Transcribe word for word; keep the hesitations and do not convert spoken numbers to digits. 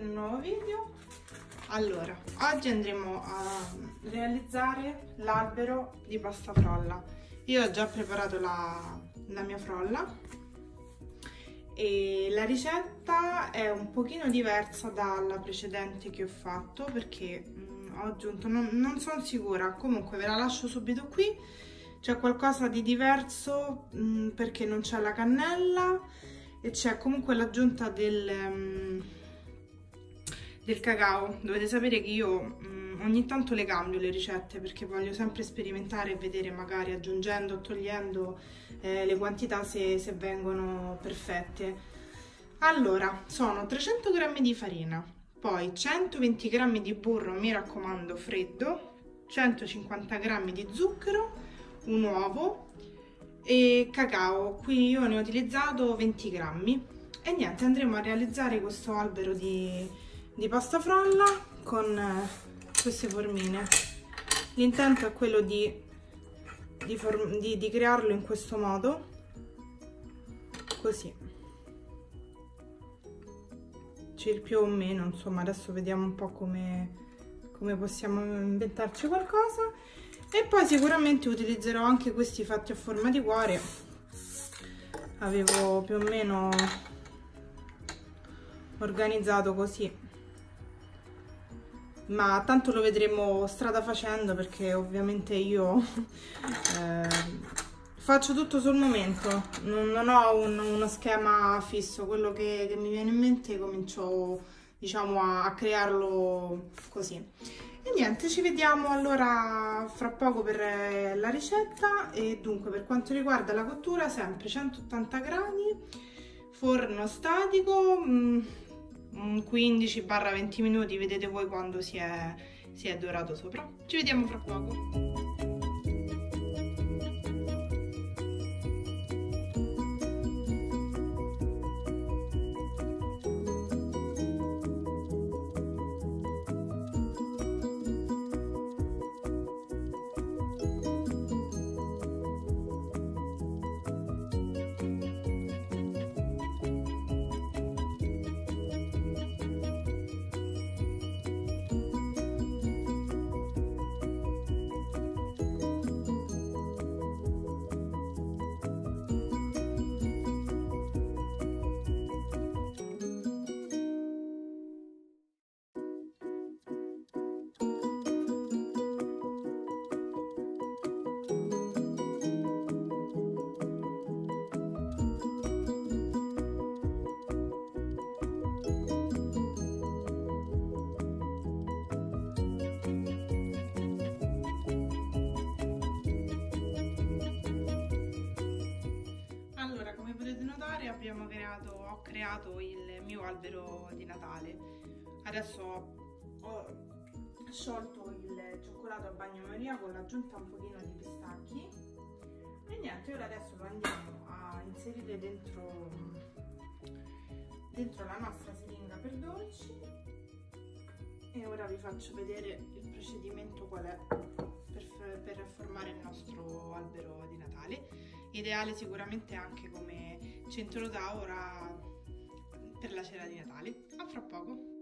in un nuovo video. Allora, oggi andremo a realizzare l'albero di pasta frolla. Io ho già preparato la, la mia frolla e la ricetta è un pochino diversa dalla precedente che ho fatto perché mh, ho aggiunto, non, non sono sicura, comunque ve la lascio subito qui. C'è qualcosa di diverso mh, perché non c'è la cannella e c'è comunque l'aggiunta del, um, del cacao. Dovete sapere che io um, ogni tanto le cambio le ricette perché voglio sempre sperimentare e vedere, magari aggiungendo o togliendo eh, le quantità, se, se vengono perfette. Allora, sono trecento grammi di farina, poi centoventi grammi di burro, mi raccomando freddo, centocinquanta grammi di zucchero, un uovo e cacao. Qui io ne ho utilizzato venti grammi e niente, andremo a realizzare questo albero di, di pasta frolla con eh, queste formine. L'intento è quello di, di, form di, di crearlo in questo modo, così, più o meno, insomma. Adesso vediamo un po' come, come possiamo inventarci qualcosa. E poi sicuramente utilizzerò anche questi fatti a forma di cuore. Avevo più o meno organizzato così, ma tanto lo vedremo strada facendo perché ovviamente io eh, faccio tutto sul momento, non, non ho un, uno schema fisso. Quello che, che mi viene in mente comincio, diciamo, a, a crearlo così. E niente, ci vediamo allora fra poco per la ricetta. E dunque, per quanto riguarda la cottura, sempre centottanta gradi, forno statico, quindici venti minuti, vedete voi quando si è, si è dorato sopra. Ci vediamo fra poco. Abbiamo creato, ho creato il mio albero di Natale. Adesso ho sciolto il cioccolato a bagnomaria con l'aggiunta un pochino di pistacchi e niente, ora adesso lo andiamo a inserire dentro, dentro la nostra siringa per dolci e ora vi faccio vedere il procedimento qual è per, per formare il nostro albero di Natale. Ideale sicuramente anche come centro tavola per la cena di Natale. A fra poco.